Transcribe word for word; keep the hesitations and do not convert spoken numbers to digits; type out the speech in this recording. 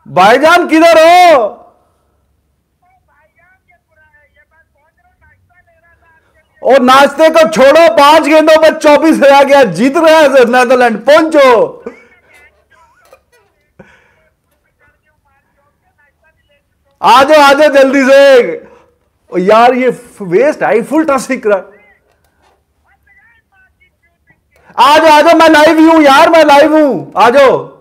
भाईजान किधर हो? और नाश्ते को छोड़ो, पांच गेंदों पर चौबीस रह गया, जीत रहा है नेदरलैंड। पहुंचो, आ जाओ आ जाओ जल्दी से। ओ यार ये वेस्ट है, फुल टच सीख रहा। आ जाओ आ जाओ, मैं लाइव हूं यार, मैं लाइव हूं, आ जाओ।